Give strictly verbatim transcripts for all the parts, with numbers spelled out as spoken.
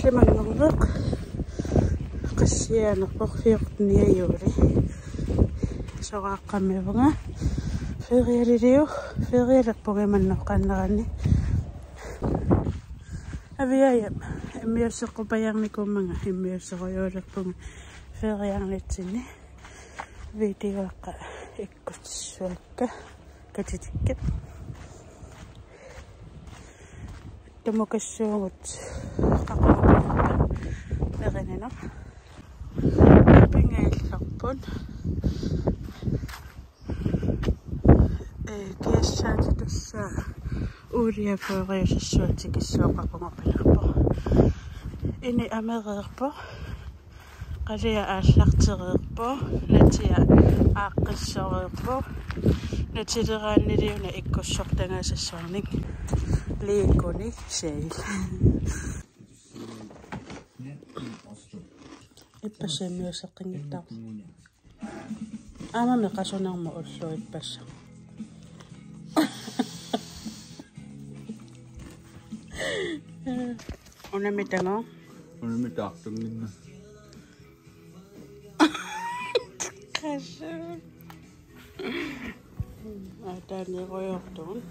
Limangorveq qassianerpoq fiortniajuli soqaqqammiunga ferialiliu ferialerpogimannoq qannerani aviayam immiusseqqupajarnikumanga immiusseqojuulerpunga feriarnitsinni viitigaaqqa ikkutissuakka katitikkat Tumukassuungut qaqqamuqqa perinino pingaillerpun eh kiassaati tussa uuria fooriusissuati kissuoqaqungopilerpo ini amereerpo qalia aallartereerpo natia aaqqissoreerpo natileraanniliuna ikkussortangaasassuarnik liikuni seil ippassiammiusseqqingittaq aamami qasunarmu ullu ippassa unamitango unamitaartunginna qasu ataaniqoyortuun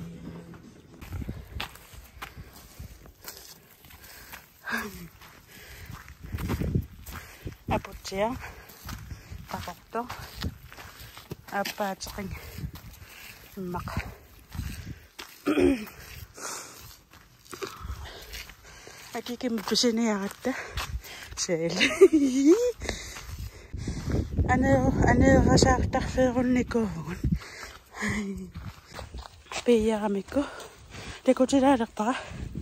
aputsia qaqorto appaateqing immaq akikim pisiniaratta seel ana ana rasaartarfeerunnikuugun piiyaramikku tekutilaaleqpara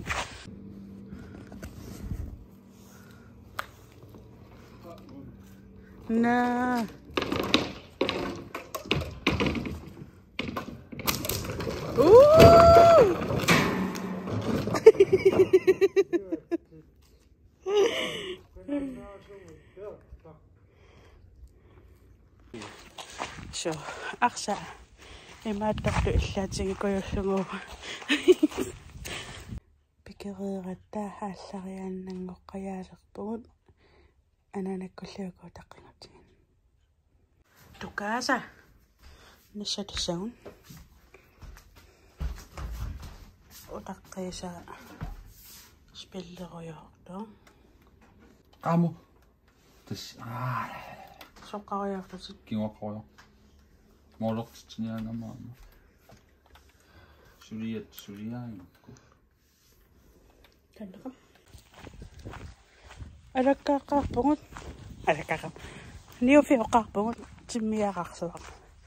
na ooh so aksa imaatartu illaatigikkujulluguuga pikerieratta ааллариааннангоққаяалерпугут ананаккуллиуку таққингутигин тукааса нассатассагун утаққиса спиллеруйорто qamu tas аа соққаруйортусик кингоққоё молоқтитинианамаама сулиат сулиаангакку таннеқам алаккааққарпугут алаккаақап ниуфиоққарпугут тиммиақарсуақ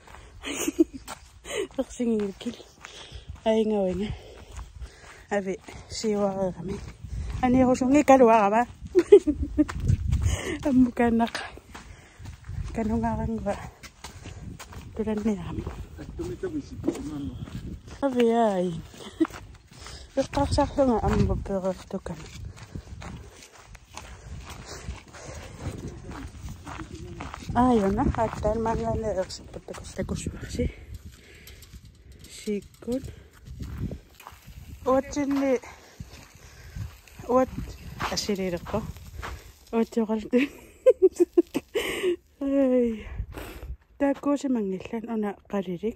персингилкил аингауинга ави сиуареерами аниерусунги калуарама аммукааннақ канунгаарангуа туланниарами аттумитависиписимаанно авиай эққарсарлунга аммупперертукан аайона аттаан мангаане ерсиппаттакуссакуссуарси сиккут уатсинни уат асилилерпо уатсиоқалту ай таккуусимангиллан уна қалилик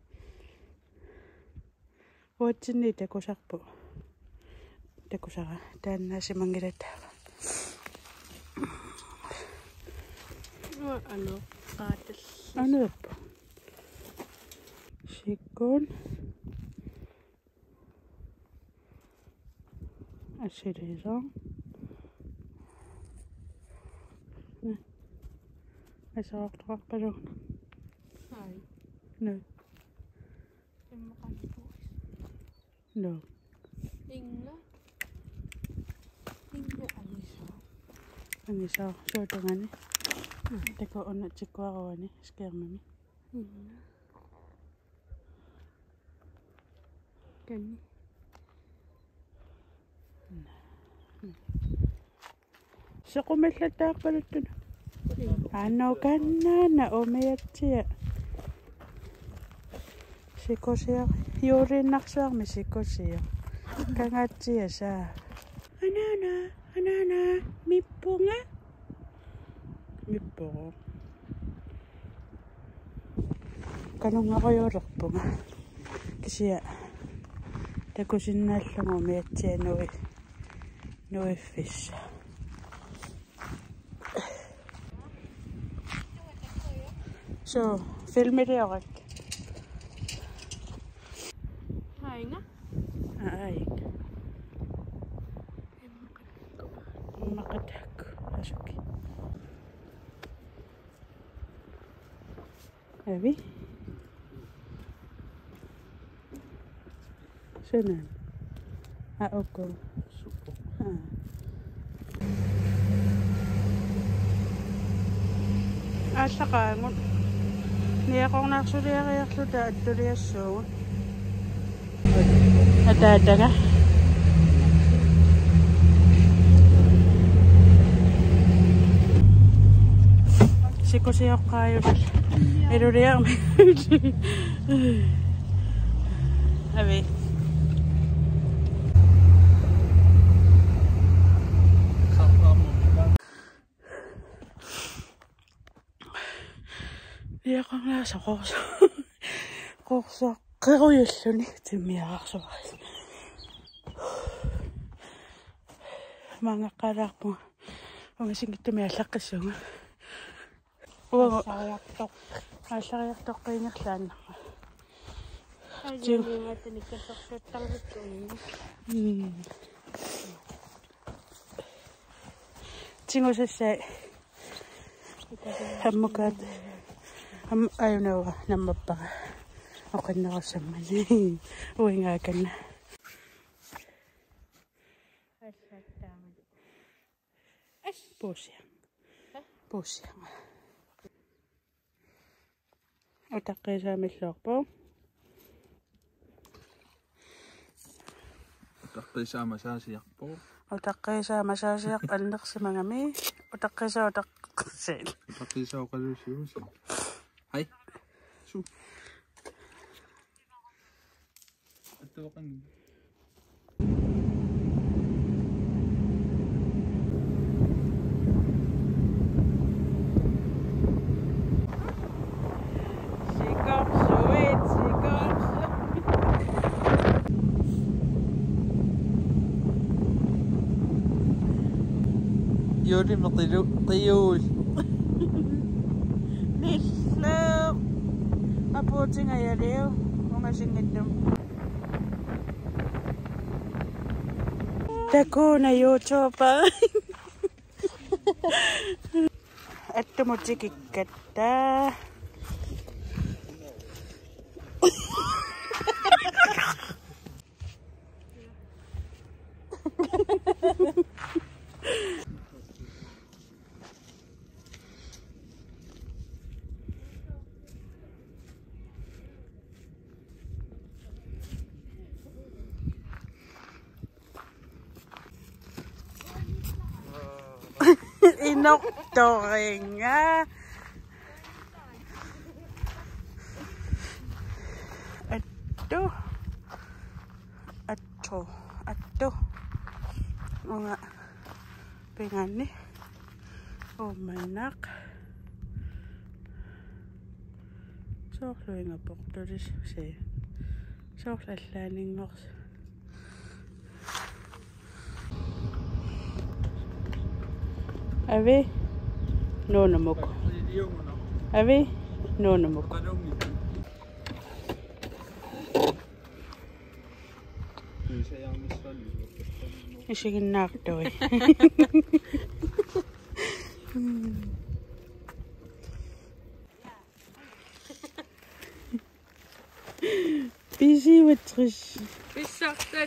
уатсинни такусарпу такусара тааннаасимангилаттаава ано qaatал анерпо сиккун асилисо асаартоқарпалугна ай no иммақанпуус no инга инга алисо алисо соотонгани тако онна тиккуаруани скермами канни сеқумиллаттаақпалуттуна аннау каннаана умиатсия сикосиа юуриннарсуарми сикосиа кангаатсия саа анана Anana, mippunga. Mippunga. Kanunga koyo rakpunga. Kisiya. Takusinnaallugu miatsia nui. Nui fish. So, filmeriorek. Ainga. Ai. Makatak. Asuki. Abi. Sunan. Ah, okay. Supo. Ah. Asa ka ngon. Niya kong naksuliya kaya kluda at tuliya so. Ada-ada nga. Siko siya kayo. Pero riya. Abi. Niya kong nasa kokso. Kokso. Kaya timmiarsuaris. Mga karak mo. Mga singittumiallaqissuga. Uwa Sariaqtoq. Asariaqtoq qiingerlaan. Ajingaatanikkatorsuuttarluttuunni. Hmm. Tingusassai. Hammukaat. Am ayunawa nammappaqa. Oqinnerussammani. Uingaakanna. Assattaamali. As puusia. Puusia. Utaqqisaammilluarpu. Utaqqisaamassaasiarpu. Utaqqisaamassaasiaq annersimangami. Utaqqisa utaqqisiil. Utaqqisaaoqaluusiusi. Hai. Su. Atuqan. Yuri matilu tiyul. Nillo. Aputing ayariw. Mga singidum. Dako na yochopa. At tumutikikata. Inoktoringa. Ato. Ato. Ato. Mga pingani. Oh manak. So nga po to this say. So learning nog. Avi, no namuk. Avi, no namuk. Isigin nakto eh. Busy with Trish. Bis sagt das.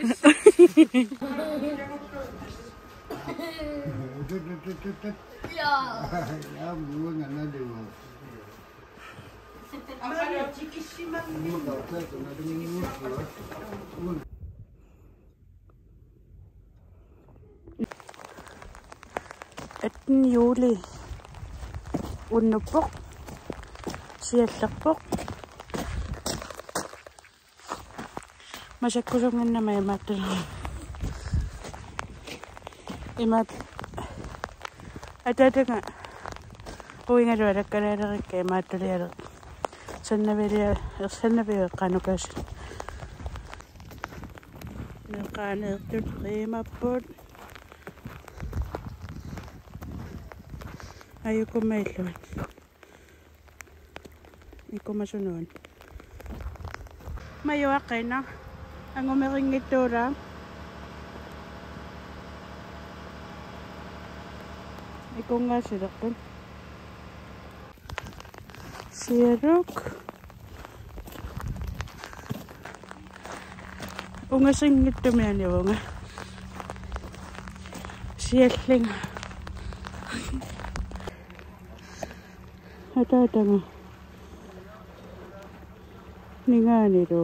Ja. Ja, buang ana dewa. Apa cikisima? Buang apa tu ada minggu. Atten juli. Unnuppoq. Siallerpoq. Masakkusunganna maimaattul. Imat atadanga uinga dua kalera ke matulera sanna veria sanna ve qanukas nqane tut qima pot ayukum mailun ikum masunon mayo aqena angomeringitora ikum ngasiraqun siruk unga singittumiani unga siallinga atadanga ningani do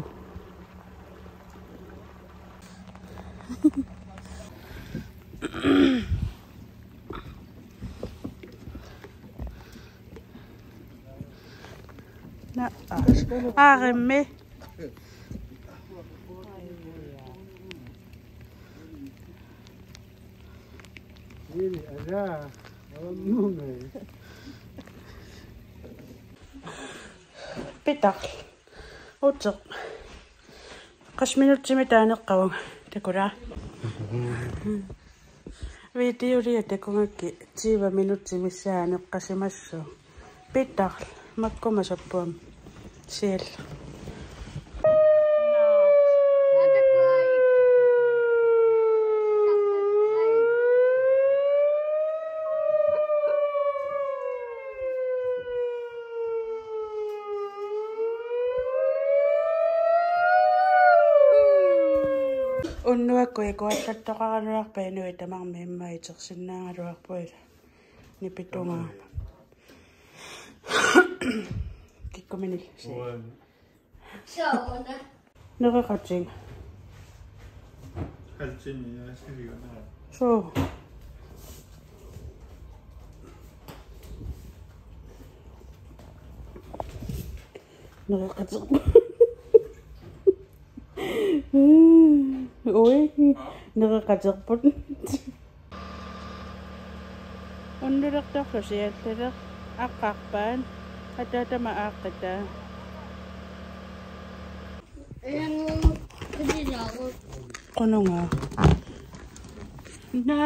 na aremme Ini ada orang Petar. Otso. Kas minuutti taaneqqavuga takula. Videoria takungakke tiiva minuutti missaaneqqasimassu. Petar. Makkomasappuam. Siellä. Unnuakku ei kuattattaqaranuarpa itamarmi immaitersinnaangaluarpuila nipitungaa kikkuminil si Sauna. nereqating Haltini ja siligonaa. so nereqating oi nereqaterput unnulertarlusiallalер aqqarpaan attatama aaqqita Yang kedilaku. qununga na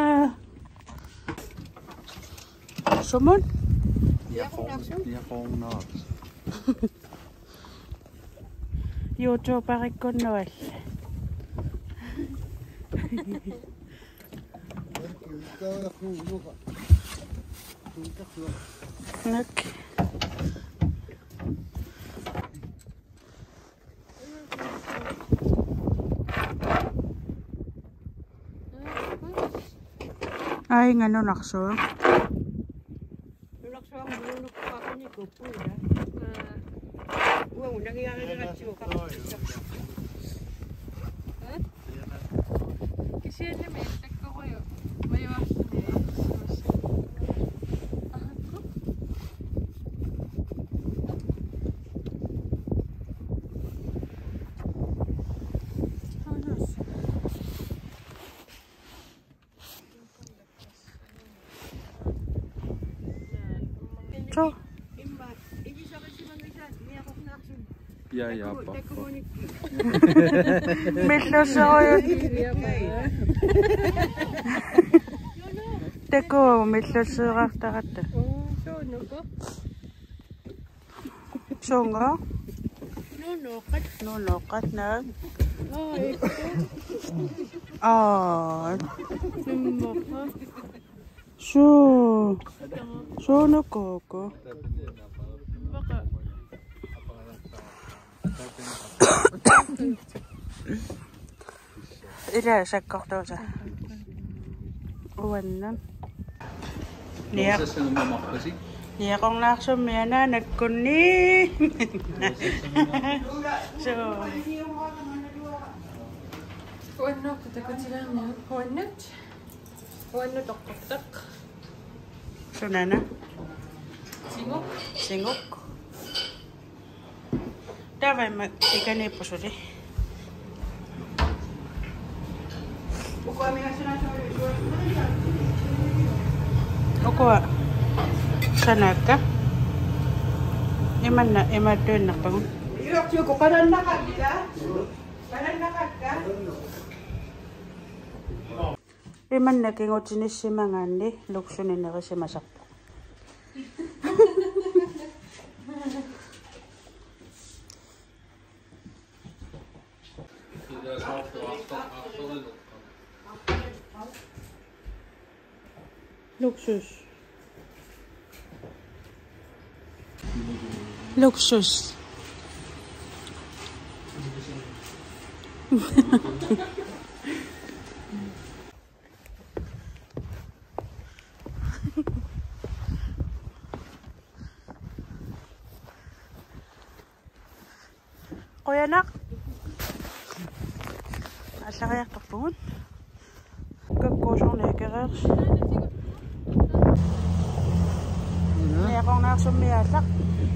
sumun Diaqornaat. YouTuberikkunnuall nak ai ngano nakso Nakso ang bulunok pa ako ni Kupura. Wow, nangyayari na siya ka. Kasi na may check ko kayo. May wash na eh. so Ja, ja, pappa. Millosoy. Teko millosoyartaratta. Songa. Nunuqat. Nunuqat na. Ay. Ah. Nummuqa. So. So no koko. Baka. Ila sakkortuusa. Uannan. Niaq. Tuossa sen mamakkasi. Niaqornaarsumiana nakkunni. So. Huannut takutilaamia. Huannut. Huannut oqqortaq. Sunana. Singok. Singok. Tavai ma ikane posuri. Uko ami asuna Okwa sanaka iman na imadun na pang Iyo ko kanan nakad ka. Kanan nakad ka. iman na kingot sinisimangan ni luksunin na kasi masak. Luksus. Luksus. Kuya nak. Asa kaya tapon? Kagkosong lekeras. May akong nasumiyasak.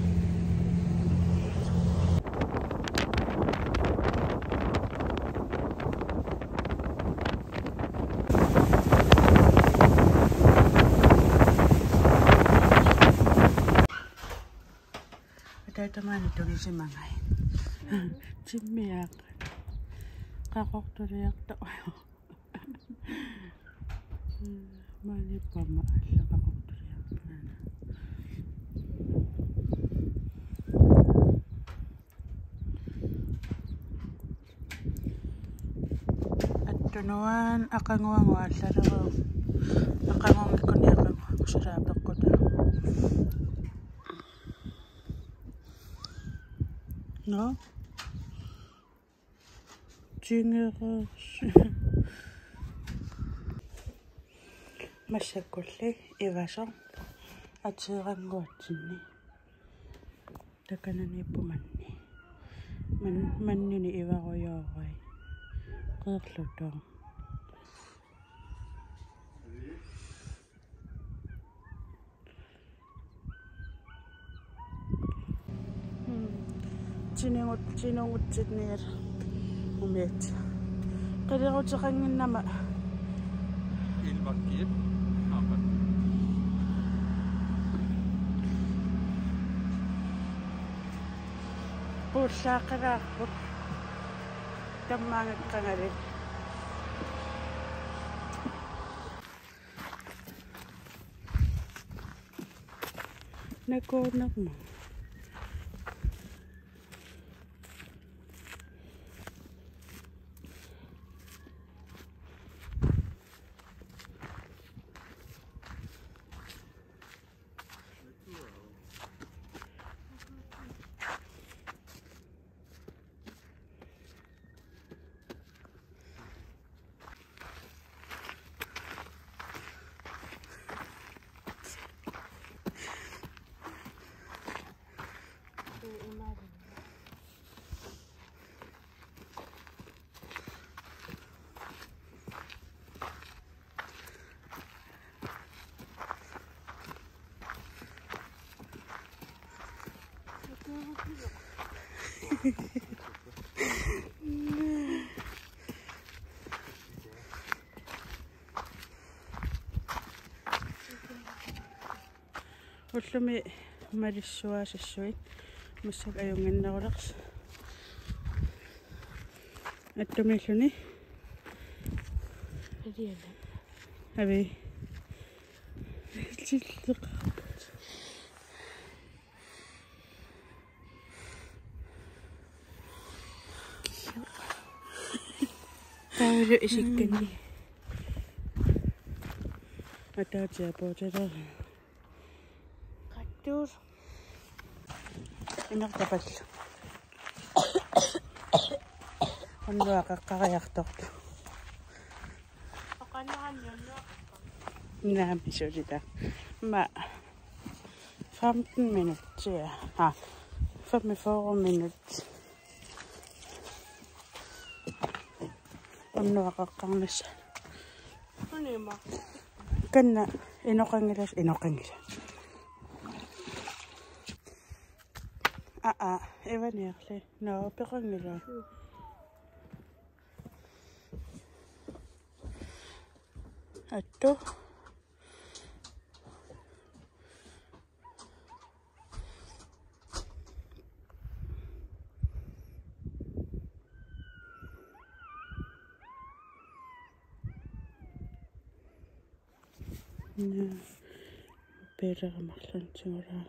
Ito teman ito ni si Mangay. Sumiyak. Kakok to riyak to. Mali pa maala kakok to riyak pa na. At tunuan akang wangwal sa raw. Akang wangwal ko niya akang kusarabak ko daw. No? Generös. Massakulli ivasong at sirang gotsinni. Takana ni pumanni. Man manni ni iva ko yaway. Kirlutong. Sinungot sinungot sinir. Umet. Kaya ko sa kanyang nama. Ilbakir. Apa? Pursa ka na ako. Tamangat ka na rin. Nagkonak mo. Ulumi mariswa sa suwit. Masag ayong na oraks. At tumisyo ni. Abi. Tayo isikin ni. Ada siapa cerita? Katur. Enak dapat. Ano kakakayak to? Pakanahan yun na. Nami so dita. Ma. femten minutter ja. Ha. femogfyrre minutter. Ano kakakamas? Ano yun ma? Kana inokangilas inokangilas. Ah ah, ewan yakle. No, pekangila. Ato. Better Marlon Tingora.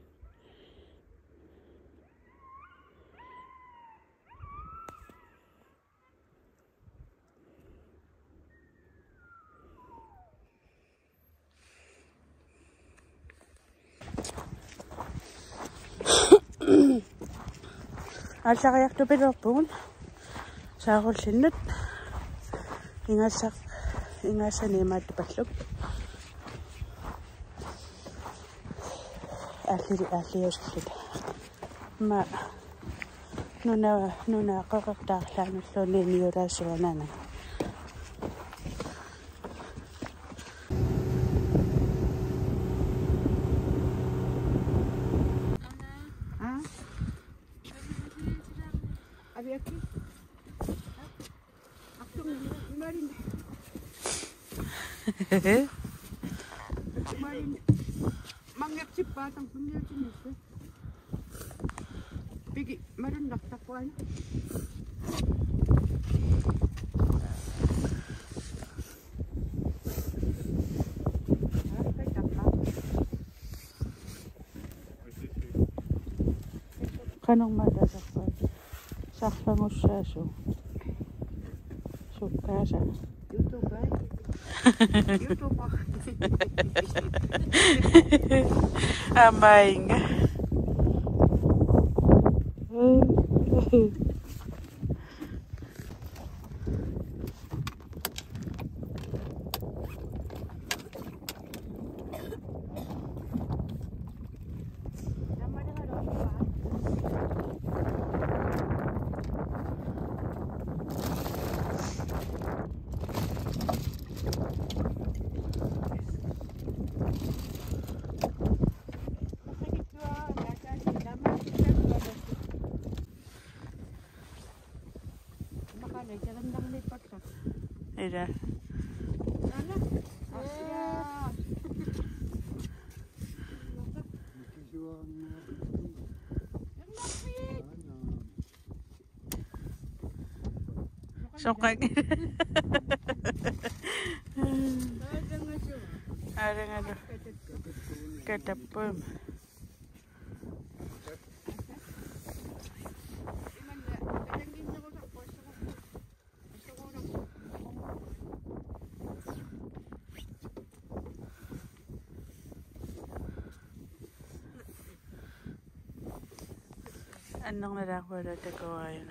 Алсариарту пилерпугун саагуллиннут ингассақ ингассаниимаатту паллук алли аллиусиллута ма нуна нуна қоқартаарлаануллуни ниулаассуанана Hehehe. Manggap si patang punya jenis. Pergi, marun nak tapuan. Kanong madasakpan saklangussaasu sukkaasa YouTube YouTube amaing Ida. Sokak. Ada ada. Ketepum. Anong nadakwala tagawayan?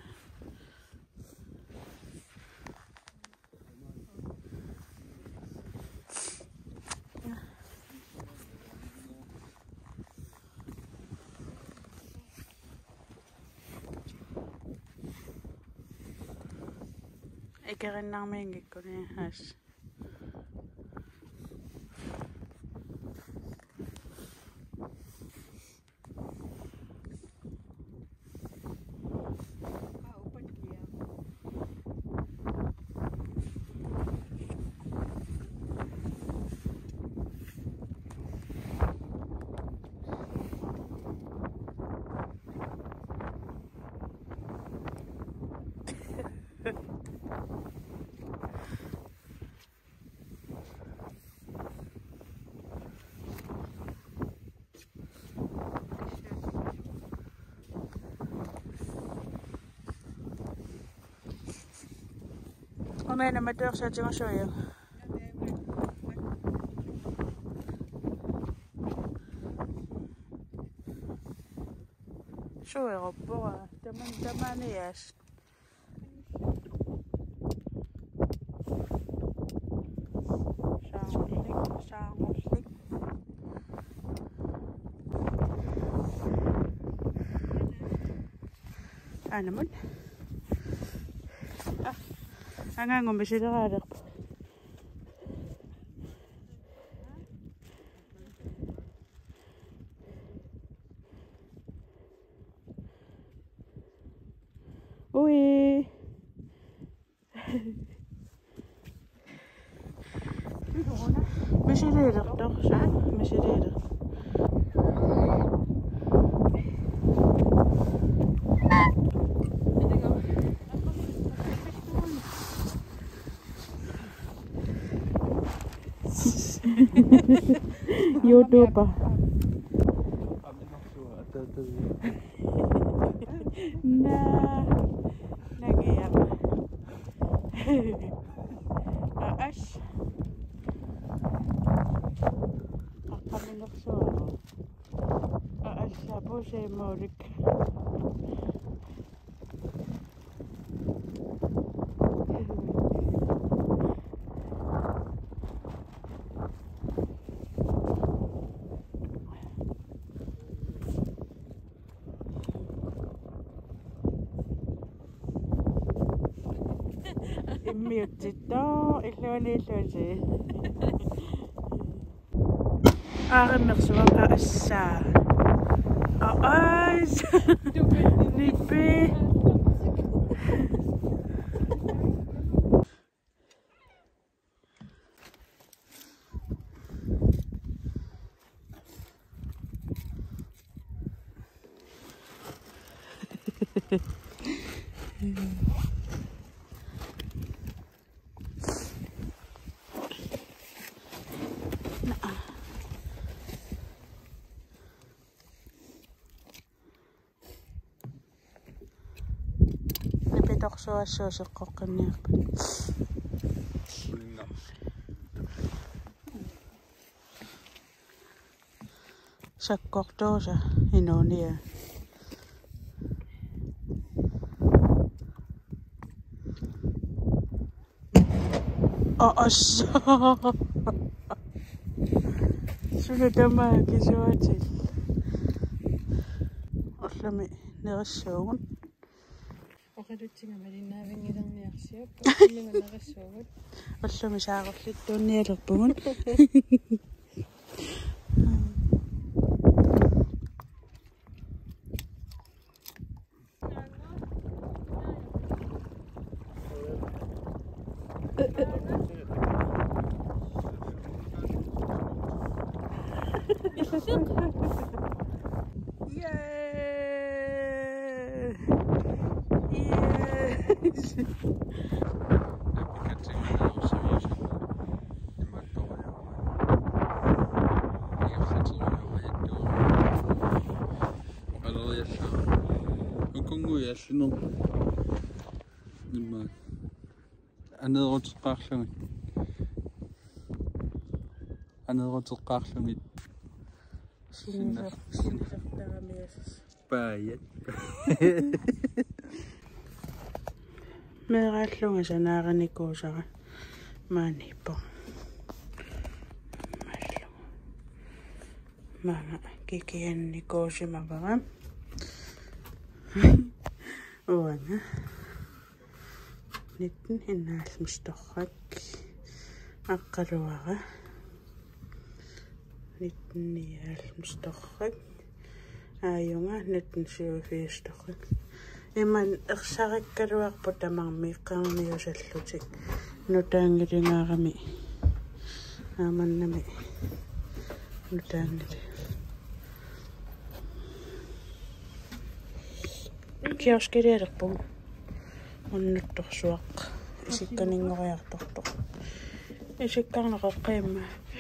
Ikarin namin ko ni has. Ano na matok sa tiyong soyo? Soyo po ah. Daman-daman yes. Sanglik, sanglik. Ano mo? Ah. Angan ngombe sila kadak. Uy. Masih ada dok, sah? Masih ada. YouTuber. Nah, nagiyam. Aas. Kami naksuwa. Aas sa po siya morik. Mute ito, iloni-iloni. Aking naksuwa ka asa. Aas! Nipi! Napitok sa aso ko kanya. Sa kokto sa inoniya. Oh, aso. Sunod naman, kisuwatin. Oslami, nakasawan. Okay, dito nga malinawin nilang niyaksyap. Hindi nga nakasuwad. Oslami sa ako sito nirapun. Yeah! Yes! Another qaarlumit. Another qaarlumit. Sinirap, sinirap na kami. Bayad. Meraklo nga siya narinig ko siya. Mani po. Maslo. Mama, kikiyan ni ko siya mababa. Oo na. Nitin hinaas mistokak. Akaluwa ka. Nitin niyaas mistokak. Ayaw nga, nitin siya fistokak. Iman, aksakit kaluwak po tamang may kang niyo sa lutik. Nutangiri nga kami. Aman na may. Nutangiri. Kioskiri po. Unut suak. Isik ka ning kaya tok-tok. Isik kang nakakema.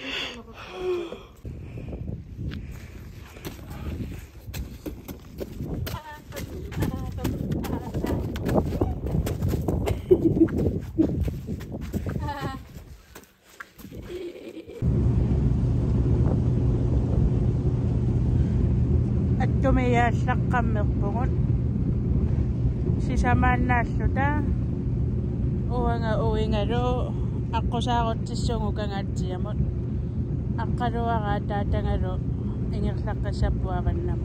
At tumiyas na kami po. Si saman na suda. Uwa nga uwi nga do. Ako sa akot si Sungo ka nga diyamot. Ang karuwa nga dada nga do. Ingyak lang ka sa buwaban naman.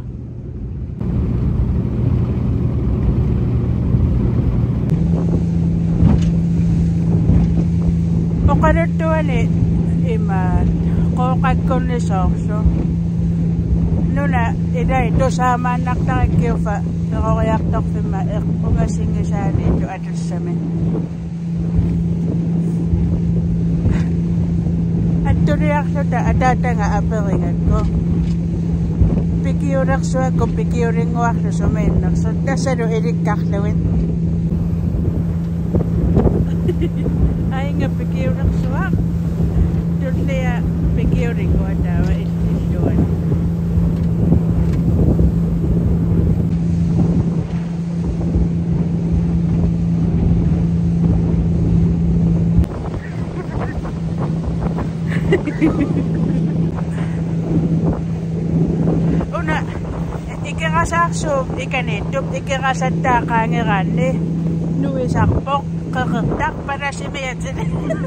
O karutuan eh. Iman. Kukad ko ni Sokso. Nuna, iday, do sa manak na kiyofa. Nakakayak tok pima, umasing sa dito atos sa men. At turiyak sa da, adata nga aparingan ko. Pikiurak sa ako, pikiuring wak sa men. So, dasado ilik kaklawin. Ay nga pikiurak sa wak. Tullea pekiuriko atawa illuan. Una ikirasarsuum ikaniittup ikirasattaaqaangeranni nuisarpoq qeqertaq parasimiatini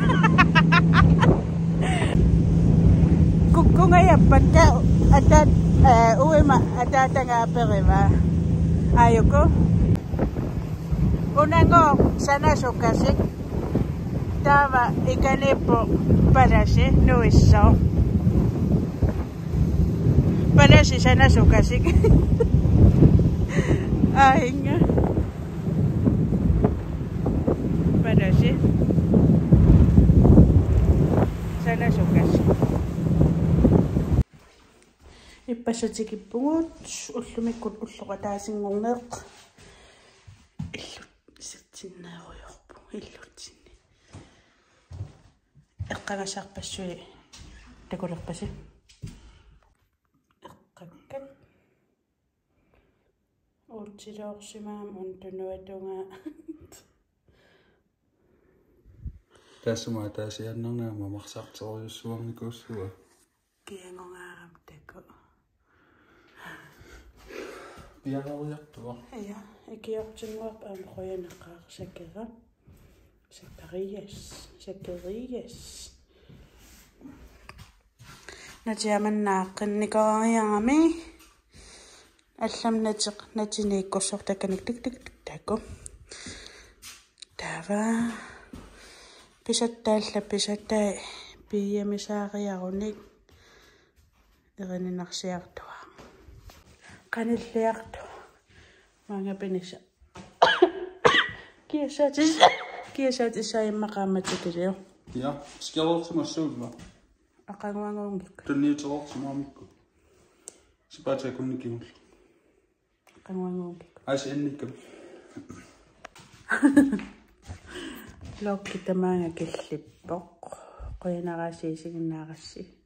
kukkungayappatta atat uima atatangaaperima ayuko unango sanasukasik tava ikaniippo parasi nuissao parasi sanasukasik ainga parasi sanasukasik иппассатикиппугут уллумиккут уллоқатаасингорнеэқ иллут сатсиннааруйорпу иллутсинни эққагасаарпассуи такулерпаси эққаккат уутсилоорсимаам унтунуатунга тассума таасианнернаама марсаарторюссуарникууссуа киангонгаарам тако пиагаруйартуа ja икиортингуарпа аама қоянеққарсакера сакариас сакариас натиаманнааққинникавариарами алламнатеқ натинииккорсортаканик тик тик тако тава писаттаалла писаттай пиямисаариаруник эрининарсиартуа каниллиарту мангапиниса киасатис киасатисаиммақааматикилио я скелоортимассуутма ақангуангуунгик тунниутеқортимаамикку сипаатакунникигул ақангуангуунгик ас энниккам локки тамаанга киллиппоқ қоянарасиисигиннаарасси